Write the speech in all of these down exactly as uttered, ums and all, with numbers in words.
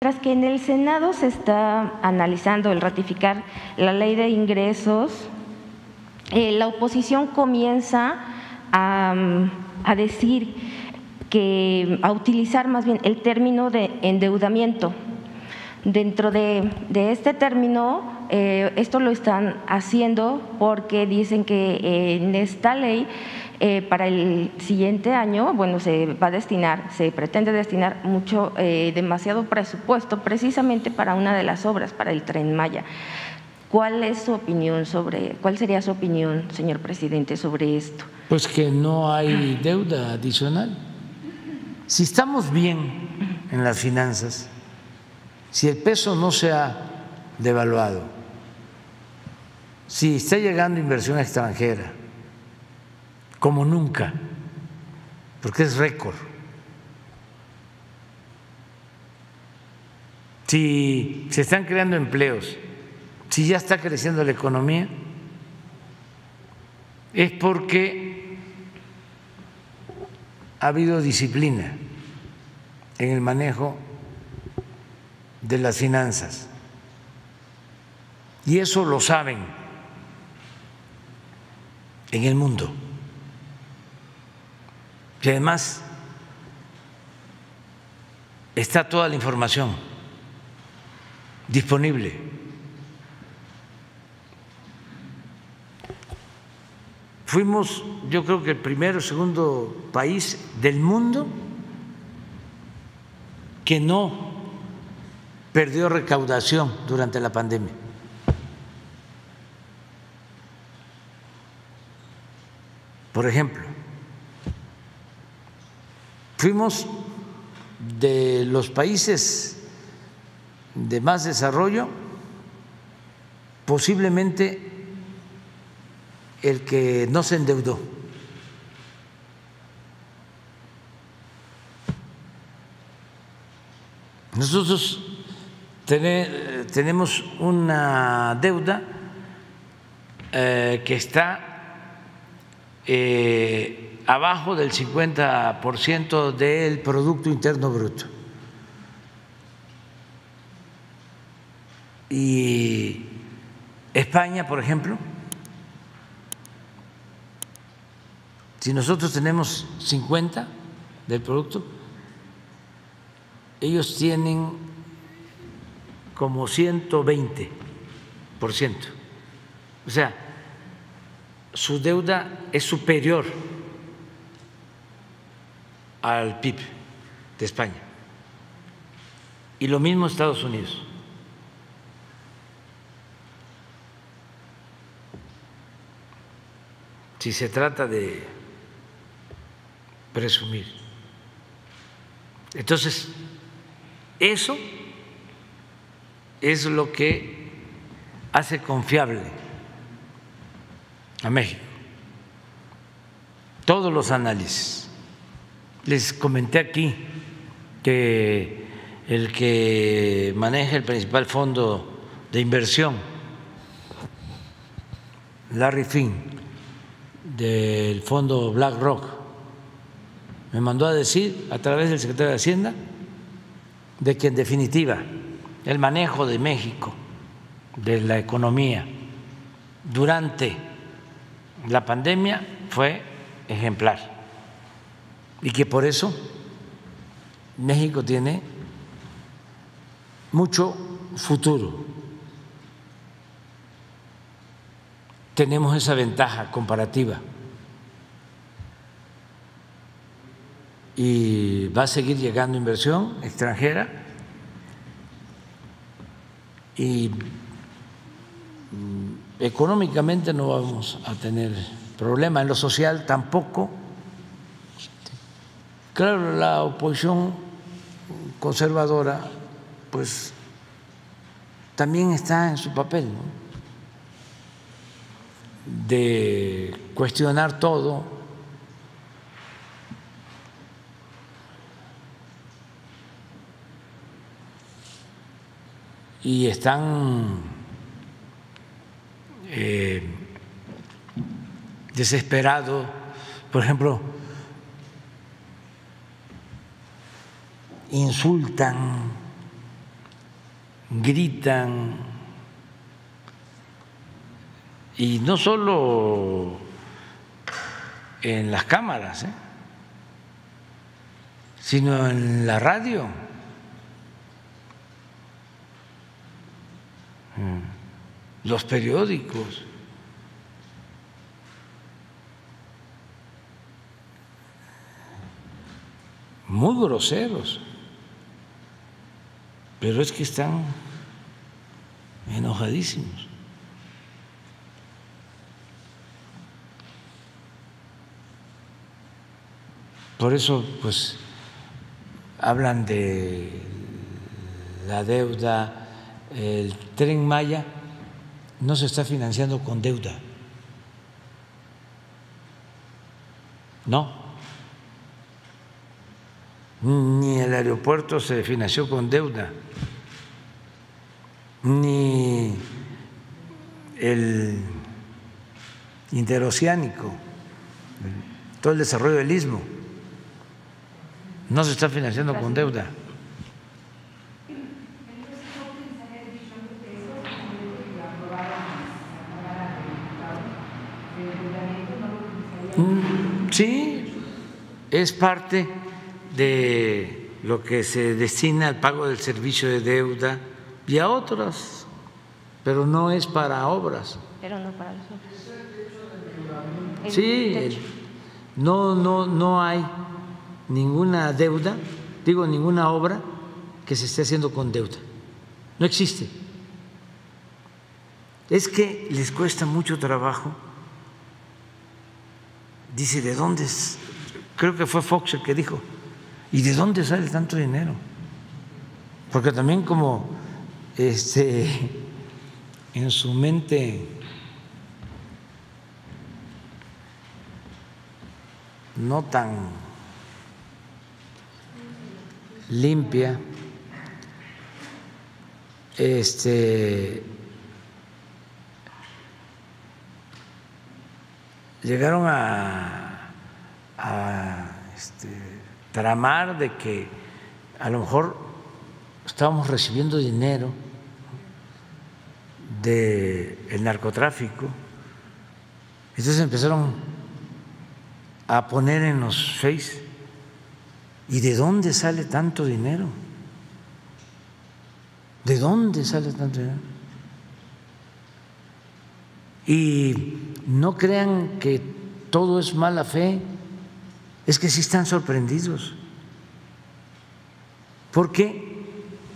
Mientras que en el Senado se está analizando el ratificar la ley de ingresos, eh, la oposición comienza a, a decir que, a utilizar más bien el término de endeudamiento. Dentro de, de este término, eh, esto lo están haciendo porque dicen que eh, en esta ley eh, para el siguiente año, bueno, se va a destinar, se pretende destinar mucho, eh, demasiado presupuesto precisamente para una de las obras, para el Tren Maya. ¿Cuál es su opinión sobre, cuál sería su opinión, señor presidente, sobre esto? Pues que no hay deuda adicional. Si estamos bien en las finanzas, si el peso no se ha devaluado, si está llegando inversión extranjera como nunca, porque es récord, si se están creando empleos, si ya está creciendo la economía, es porque ha habido disciplina en el manejo de las finanzas, y eso lo saben en el mundo, y además está toda la información disponible. Fuimos, yo creo que el primero o segundo país del mundo que no perdió recaudación durante la pandemia. Por ejemplo, fuimos de los países de más desarrollo, posiblemente el que no se endeudó. Nosotros tenemos una deuda eh, que está eh, abajo del cincuenta por ciento del Producto Interno Bruto. Y España, por ejemplo, si nosotros tenemos cincuenta del producto, ellos tienen como ciento veinte por ciento. O sea, su deuda es superior al P I B de España. Y lo mismo Estados Unidos. Si se trata de presumir. Entonces, eso es lo que hace confiable a México. Todos los análisis. Les comenté aquí que el que maneja el principal fondo de inversión, Larry Fink, del fondo BlackRock, me mandó a decir a través del secretario de Hacienda de que en definitiva el manejo de México de la economía durante la pandemia fue ejemplar y que por eso México tiene mucho futuro. Tenemos esa ventaja comparativa y va a seguir llegando inversión extranjera y económicamente no vamos a tener problema, en lo social tampoco. Claro, la oposición conservadora pues también está en su papel, ¿no?, de cuestionar todo, y están eh, desesperados. Por ejemplo, insultan gritan, y no solo en las cámaras, ¿eh? sino en la radio. Los periódicos. Muy groseros, pero es que están enojadísimos. Por eso, pues, hablan de la deuda. El Tren Maya no se está financiando con deuda, no. Ni el aeropuerto se financió con deuda, ni el interoceánico, todo el desarrollo del istmo, no se está financiando con deuda. Sí, es parte de lo que se destina al pago del servicio de deuda y a otras, pero no es para obras. Pero no para las obras. Sí, el, no, no, no hay ninguna deuda, digo ninguna obra que se esté haciendo con deuda. No existe. Es que les cuesta mucho trabajo. Dice, ¿de dónde es? Creo que fue Fox el que dijo, ¿y de dónde sale tanto dinero? Porque también como este, en su mente no tan limpia, este, llegaron a, a este, tramar de que a lo mejor estábamos recibiendo dinero del narcotráfico. Entonces empezaron a poner en los Face, ¿y de dónde sale tanto dinero? ¿De dónde sale tanto dinero? Y no crean que todo es mala fe, es que sí están sorprendidos, porque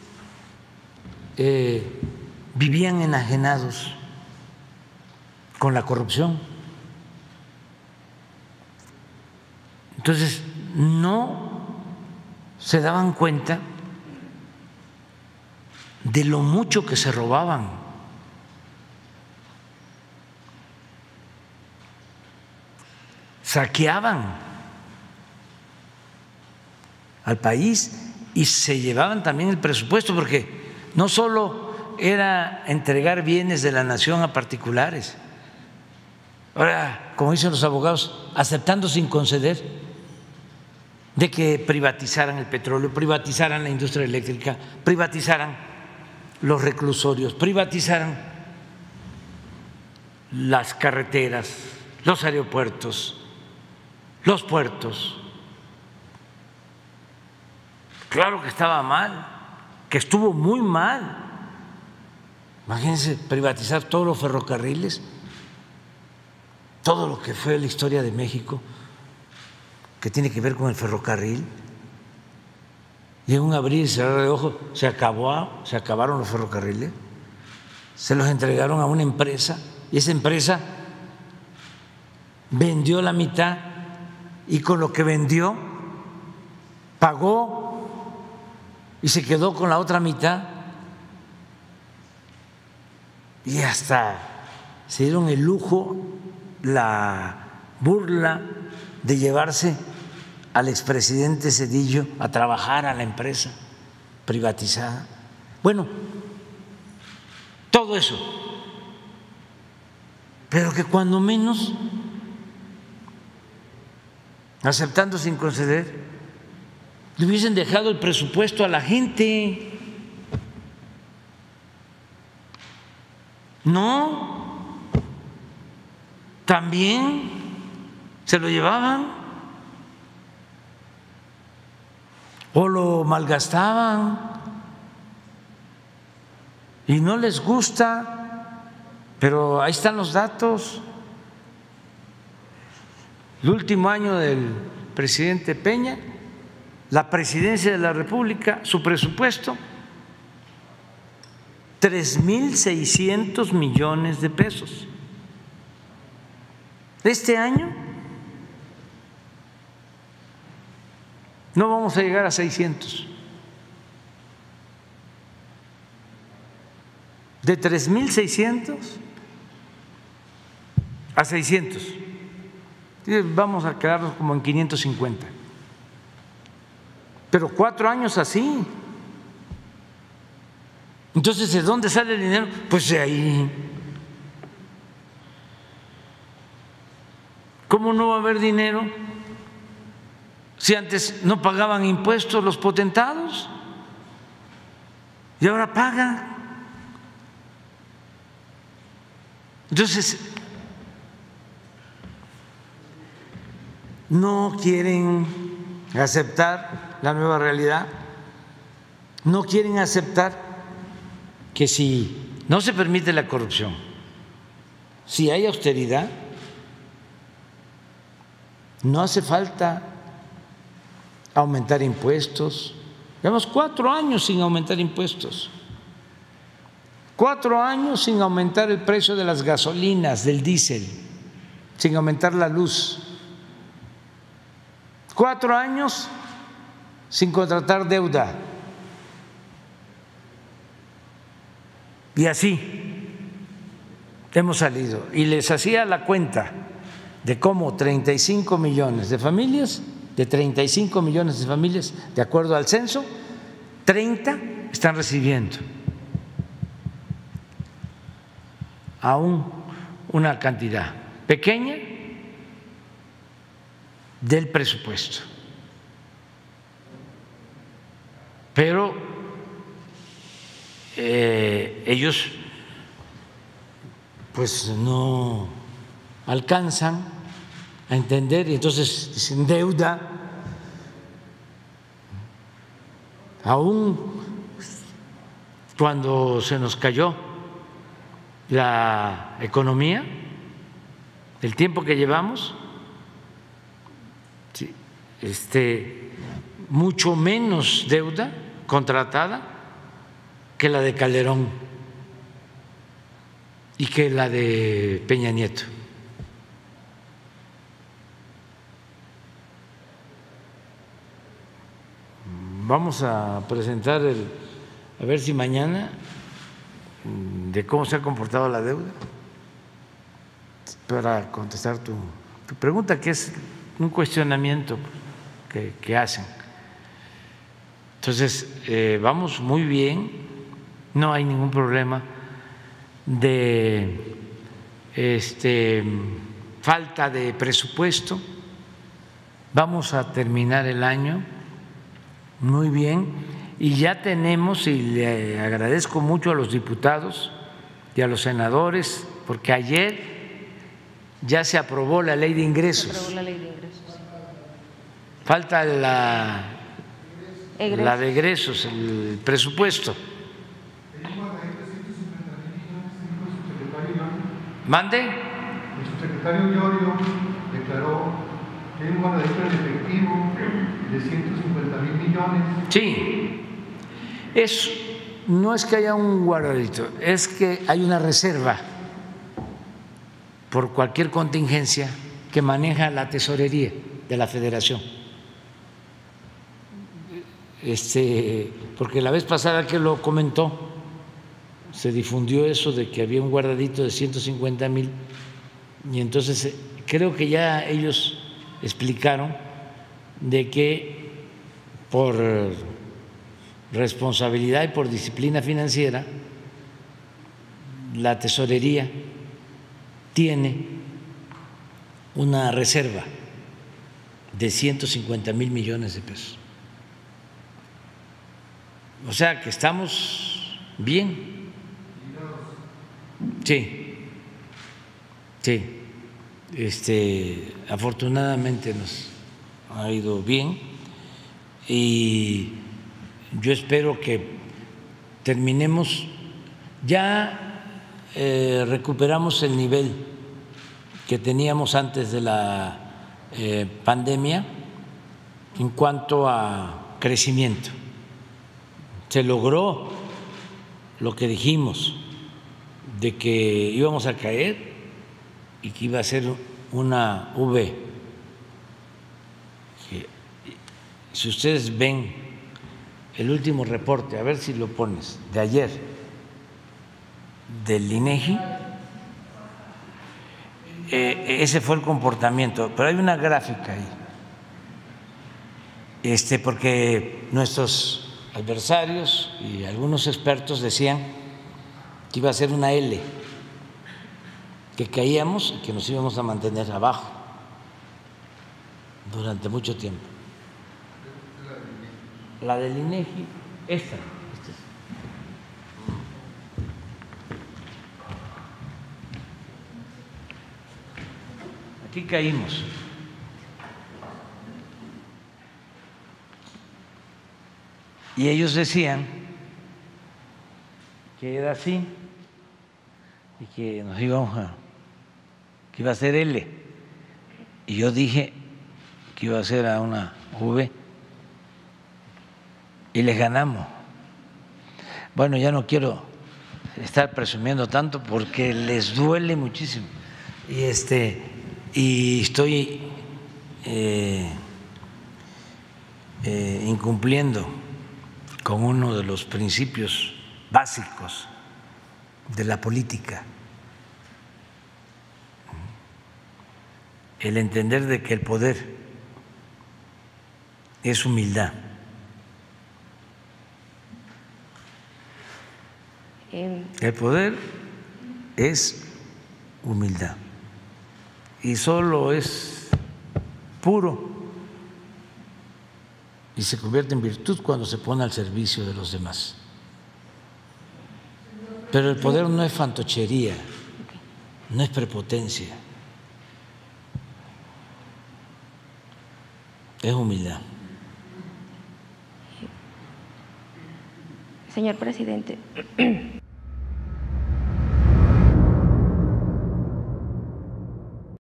eh, vivían enajenados con la corrupción. Entonces no se daban cuenta de lo mucho que se robaban. Saqueaban al país y se llevaban también el presupuesto, porque no solo era entregar bienes de la nación a particulares, ahora, como dicen los abogados, aceptando sin conceder de que privatizaran el petróleo, privatizaran la industria eléctrica, privatizaran los reclusorios, privatizaran las carreteras, los aeropuertos, los puertos. Claro que estaba mal, que estuvo muy mal. Imagínense privatizar todos los ferrocarriles, todo lo que fue la historia de México, que tiene que ver con el ferrocarril, y en un abrir y cerrar de ojos se acabó, se acabaron los ferrocarriles, se los entregaron a una empresa y esa empresa vendió la mitad y con lo que vendió pagó y se quedó con la otra mitad, y hasta se dieron el lujo, la burla de llevarse al expresidente Zedillo a trabajar a la empresa privatizada. Bueno, todo eso, pero que cuando menos, aceptando sin conceder, le hubiesen dejado el presupuesto a la gente. No, también se lo llevaban o lo malgastaban y no les gusta, pero ahí están los datos. El último año del presidente Peña, la presidencia de la República, su presupuesto, tres mil seiscientos millones de pesos. Este año no vamos a llegar a seiscientos. De tres mil seiscientos a seiscientos. Vamos a quedarnos como en quinientos cincuenta. Pero cuatro años así. Entonces, ¿de dónde sale el dinero? Pues de ahí. ¿Cómo no va a haber dinero si antes no pagaban impuestos los potentados y ahora pagan? Entonces, no quieren aceptar la nueva realidad, no quieren aceptar que si no se permite la corrupción, si hay austeridad, no hace falta aumentar impuestos. Llevamos cuatro años sin aumentar impuestos, cuatro años sin aumentar el precio de las gasolinas, del diésel, sin aumentar la luz, cuatro años sin contratar deuda. Y así hemos salido. Y les hacía la cuenta de cómo treinta y cinco millones de familias, de treinta y cinco millones de familias, de acuerdo al censo, treinta están recibiendo aún una cantidad pequeña del presupuesto. Pero Eh, ellos pues no alcanzan a entender y entonces dicen deuda, aún cuando se nos cayó la economía, el tiempo que llevamos, sí, este, mucho menos deuda contratada que la de Calderón y que la de Peña Nieto. Vamos a presentar el, a ver si mañana, de cómo se ha comportado la deuda, para contestar tu, tu pregunta, que es un cuestionamiento que, que hacen. Entonces, eh, vamos muy bien. No hay ningún problema de este, falta de presupuesto. Vamos a terminar el año muy bien y ya tenemos, y le agradezco mucho a los diputados y a los senadores, porque ayer ya se aprobó la ley de ingresos. Se aprobó la ley de ingresos. Falta la, la de egresos, el presupuesto. ¿Mande? El subsecretario Llorio declaró que hay un guardadito en efectivo de ciento cincuenta mil millones. Sí, es, no es que haya un guardadito, es que hay una reserva por cualquier contingencia que maneja la tesorería de la Federación. Este, porque la vez pasada que lo comentó, se difundió eso de que había un guardadito de ciento cincuenta mil y entonces creo que ya ellos explicaron de que por responsabilidad y por disciplina financiera la tesorería tiene una reserva de ciento cincuenta mil millones de pesos. O sea que estamos bien. Sí, sí. Este, afortunadamente nos ha ido bien y yo espero que terminemos. Ya eh, recuperamos el nivel que teníamos antes de la eh, pandemia en cuanto a crecimiento. Se logró lo que dijimos de que íbamos a caer y que iba a ser una V. Si ustedes ven el último reporte, a ver si lo pones, de ayer, del INEGI, eh, ese fue el comportamiento, pero hay una gráfica ahí, este, porque nuestros adversarios y algunos expertos decían que iba a ser una L, que caíamos y que nos íbamos a mantener abajo durante mucho tiempo. La del INEGI, esta, esta es. Aquí caímos. Y ellos decían que era así y que nos íbamos a, que iba a ser L. Y yo dije que iba a ser a una V y les ganamos. Bueno, ya no quiero estar presumiendo tanto porque les duele muchísimo. Y este y estoy eh, eh, incumpliendo con uno de los principios básicos de la política, el entender de que el poder es humildad. El poder es humildad y solo es puro y se convierte en virtud cuando se pone al servicio de los demás. Pero el poder no es fantochería, no es prepotencia, es humildad. Señor presidente.